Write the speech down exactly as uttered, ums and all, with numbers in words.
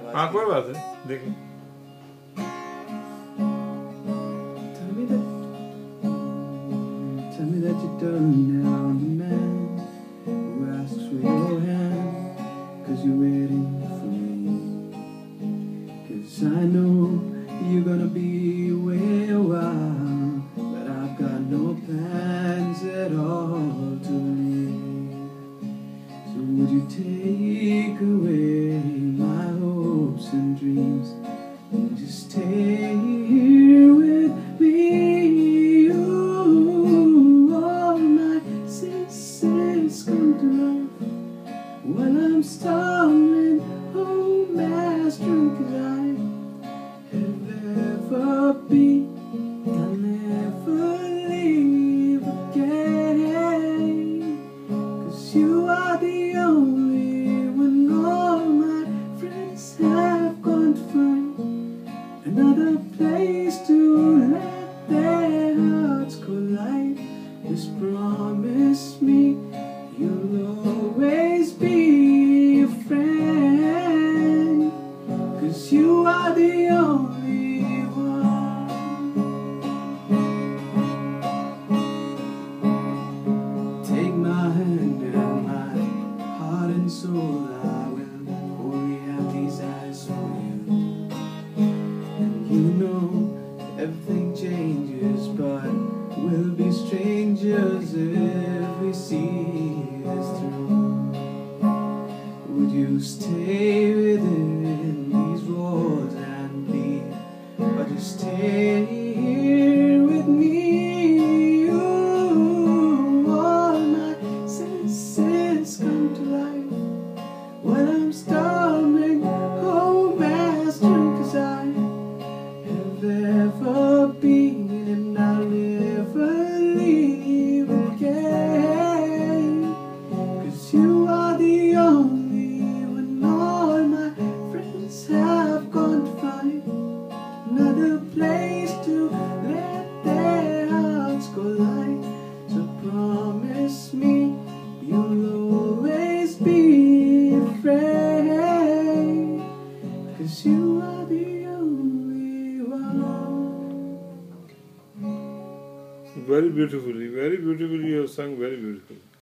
हाँ कोई बात है, देख लो। Tell me that, tell me that you turned down the man who asks for your hand, 'cause you're waiting for me. 'Cause I know you're gonna be away a while, but I've got no plans at all to leave. So would you take away my hopes and dreams and just stay here with me? Ooh, all my senses come to life while I'm stumbling home as drunk as I have ever been. I'll never leave again, 'cause you are the only one. All my friends have gone to find another place to let their hearts collide. Just promise me you'll always be a friend, 'cause you are the only one. Take my hand and my heart and soul, I will only have these eyes for you. And you know everything changes, but we'll be strangers if we see this through. Would you stay within these walls and leave, or just stay here with me? Ooh, all my senses come to life while I'm stumbling home as drunk as I have ever been, and I'll never leave again, 'cause you are the only one. All my friends have gone to find another place to let their hearts collide. So promise me you'll always be a friend, 'cause you are the only one. Very beautifully, very beautifully you have sung, very beautifully.